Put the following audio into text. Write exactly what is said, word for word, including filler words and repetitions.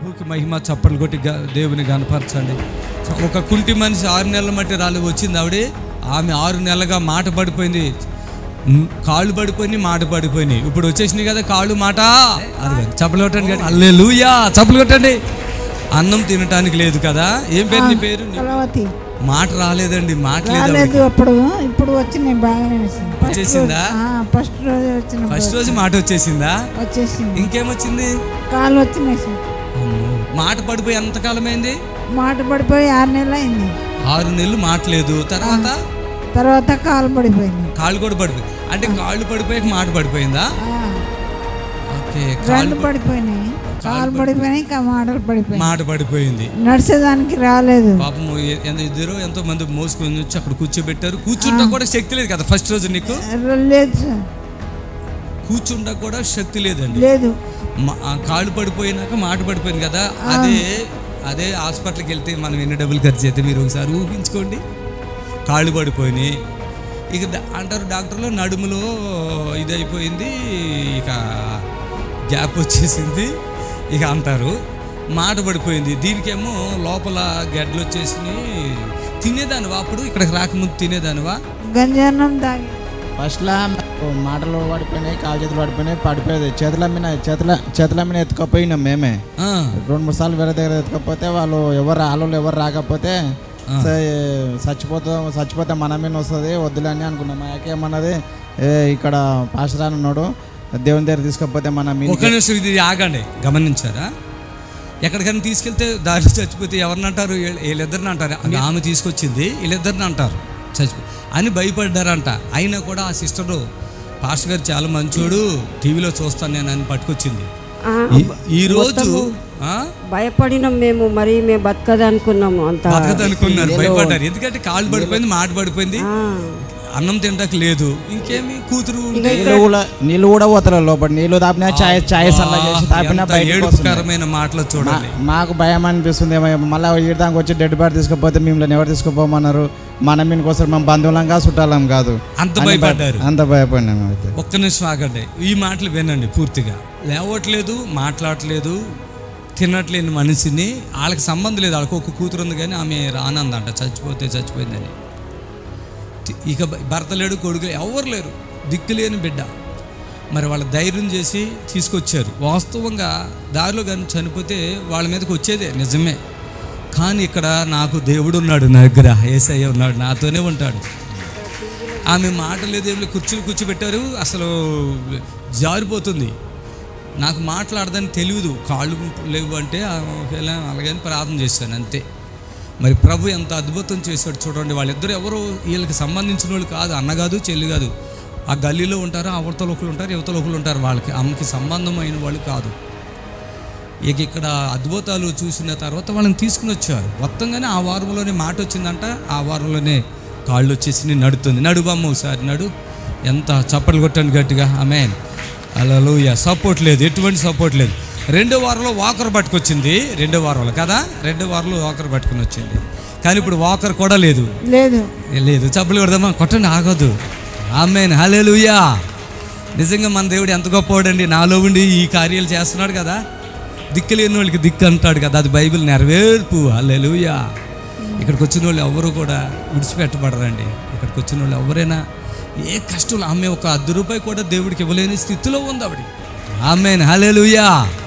ప్రభుకి మహిమ. చప్పట్లు కొట్టి దేవుని గణపరచండి. ఒక కుంటి మనిషి ఆరు నెలల మట్టి రాలి వచ్చింది ఆవిడ. ఆమె ఆరు నెలలుగా మాట పడిపోయింది, కాళ్ళు పడిపోయి మాట పడిపోయినాయి. ఇప్పుడు వచ్చేసినాయి కదా కాళ్ళు మాట. అది చప్పలు కొట్టండి, హల్లెలూయా, చప్పలు కొట్టండి. అన్నం తినటానికి లేదు కదా. ఏం పేరు నీ పేరు? మాట రాలేదండి, మాట లేదు అప్పుడు. ఇప్పుడు వచ్చింది బాగానే వచ్చేసిందా? ఫస్ట్ రోజు వచ్చింది. ఫస్ట్ రోజు మాట వచ్చేసిందా? వచ్చేసింది. ఇంకేమొచ్చింది? కాళ్ళు వచ్చినాయి. మాట పడిపోయి ఎంతకాలం అయింది? మాట పడిపోయి ఆరు నెలలు అయింది. ఆరు నెలలు మాట లేదు. తర్వాత తర్వాత కాళ్ళు పడిపోయింది. కాళ్ళు కూడా పడిపోయి అంటే కాళ్ళు పడిపోయాక మాట పడిపోయిందా? ఓకే, కాళ్ళు పడిపోయినాయి, కాళ్ళు పడిపోయినాయి, మాటలు పడిపోయి మాట పడిపోయింది. నడిచేదానికి రాలేదు. పాపం ఇద్దరు ఎంతో మంది మోసుకొని వచ్చి అక్కడ కూర్చోబెట్టారు. కూర్చుంటా కూడా శక్తి లేదు కదా ఫస్ట్ రోజు నీకు? లేదు సార్, కూర్చుంటా కూడా శక్తి లేదండి. లేదు. కాళ్ళు పడిపోయినాక మాట పడిపోయింది కదా. అదే అదే హాస్పిటల్కి వెళ్తే మనం ఎన్ని డబ్బులు ఖర్చు అయితే మీరు ఒకసారి ఊహించుకోండి. కాళ్ళు పడిపోయినాయి. ఇక అంటారు డాక్టర్లు నడుములో ఇది అయిపోయింది, ఇక గ్యాప్ వచ్చేసింది ఇక అంటారు. మాట పడిపోయింది. దీనికేమో లోపల గడ్డలు వచ్చేసినాయి. తినేదానివా అప్పుడు? ఇక్కడికి రాకముందు తినేదానివా? గంజానం తాగి ఫస్ట్లో మాటలు పడిపోయినాయి, కాలు చేతులు పడిపోయినాయి, పడిపోయేది. చేతుల మీద చేతుల చేతుల మీద ఎత్తుకపోయినాం మేమే. రెండు మూడు సార్లు వేరే దగ్గర ఎత్తుకపోతే వాళ్ళు ఎవరు ఆలోళ్ళు ఎవరు రాకపోతే చచ్చిపోతా చచ్చిపోతే మన మీద వస్తుంది వద్దులని అనుకున్నాం. మా ఏమన్నది, ఇక్కడ పాస్టర్ ఉన్నాడు, దేవుని దగ్గర తీసుకపోతే మన మీద. ఇది ఆగండి, గమనించారా? ఎక్కడికైనా తీసుకెళ్తే దారిలో చచ్చిపోతే ఎవరిని అంటారు? వీళ్ళిద్దరిని అంటారు. ఆమె తీసుకొచ్చింది, వీళ్ళిద్దరిని అంటారు చచ్చిపో అని భయపడ్డారంట. అయినా కూడా ఆ సిస్టరు, పాస్టర్ గారు చాలా మంచోడు, టీవీలో చూస్తాను నేను అని పట్టుకొచ్చింది. ఈ రోజు భయపడినాం మేము, మరి మేము బతకదు అనుకున్నాము. అంత బతకదు అనుకున్నారు, భయపడ్డారు. ఎందుకంటే కాళ్ళు పడిపోయింది, మాట పడిపోయింది, అన్నం తింటాక లేదు, ఇంకేమి కూతురు నీళ్ళు కూడా పోతారు లోపల. నీళ్ళు తాపినా చాయ్ చాయ్ ఏడుపుకరమైన మాటలు చూడాలి. మాకు భయం అనిపిస్తుంది. మళ్ళీ ఈడదానికి వచ్చి డెడ్ బాడీ తీసుకుపోతే మిమ్మల్ని ఎవరు తీసుకుపోమన్నారు? మన మీన్ కోసం మేము బంధువులంగా చుట్టాలం కాదు. అంత భయపడ్డారు, అంత భయపడినాము. అయితే ఒక్క నిమిషం ఆగండి, ఈ మాటలు వినండి పూర్తిగా. లేవట్లేదు, మాట్లాడట్లేదు, తినట్లేని మనిషిని, వాళ్ళకి సంబంధం లేదు. వాళ్ళకి ఒక కూతురు ఉంది కానీ ఆమె రానందంట, చచ్చిపోతే చచ్చిపోయిందని. ఇక భర్త లేడు, కొడుకు ఎవరు లేరు, దిక్కులేని బిడ్డ. మరి వాళ్ళ ధైర్యం చేసి తీసుకొచ్చారు. వాస్తవంగా దారిలో కానీ చనిపోతే వాళ్ళ మీదకి వచ్చేదే నిజమే. కానీ ఇక్కడ నాకు దేవుడు ఉన్నాడు, నా దగ్గర యేసయ్య ఉన్నాడు, నాతోనే ఉంటాడు. ఆమె మాట లేదేమి, కుర్చీలు కూర్చోబెట్టారు, అసలు జారిపోతుంది. నాకు మాట్లాడదని తెలియదు, కాళ్ళు లేవు అంటే అలాగని ప్రార్థన చేశాను అంతే. మరి ప్రభు ఎంత అద్భుతం చేశాడు చూడండి. వాళ్ళిద్దరు ఎవరు వీళ్ళకి సంబంధించిన వాళ్ళు కాదు, అన్న కాదు, చెల్లి కాదు. ఆ గల్లీలో ఉంటారు, అవతల ఒకరు ఉంటారు, యువతల ఒకరు ఉంటారు. వాళ్ళకి అమ్మకి సంబంధమైన వాళ్ళు కాదు. ఇక ఇక్కడ అద్భుతాలు చూసిన తర్వాత వాళ్ళని తీసుకుని వచ్చారు. మొత్తంగానే ఆ వారంలోనే మాట వచ్చిందంట, ఆ వారంలోనే కాళ్ళు వచ్చేసి నడుతుంది. నడుబమ్మ ఒకసారి నడు. ఎంత చప్పట్లు కొట్టండి గట్టిగా, ఆమేన్, హల్లెలూయా. సపోర్ట్ లేదు, ఎటువంటి సపోర్ట్ లేదు. రెండో వారంలో వాకర్ పట్టుకొచ్చింది, రెండో వారంలో కదా, రెండో వారంలో వాకర్ పట్టుకుని వచ్చింది. కానీ ఇప్పుడు వాకర్ కూడా లేదు, లేదు లేదు చప్పట్లు కొడదామా? కొట్టండి, ఆగదు. ఆమేన్, హల్లెలూయా. నిజంగా మన దేవుడు ఎంత గొప్పవాడండి, నాలో ఉండి ఈ కార్యాలు చేస్తున్నాడు కదా. దిక్కు లేని వాళ్ళకి దిక్కు అంటాడు కదా, అది బైబిల్ నెరవేర్పు. హల్లెలూయా. ఇక్కడికి వచ్చిన వాళ్ళు ఎవరు కూడా విడిచిపెట్టబడరండి. ఇక్కడికి వచ్చిన వాళ్ళు ఎవరైనా ఏ కష్టంలో, ఆమె ఒక అర్ధ రూపాయి కూడా దేవుడికి ఇవ్వలేని స్థితిలో ఉంది ఆవిడ. ఆమేన్, హల్లెలూయా.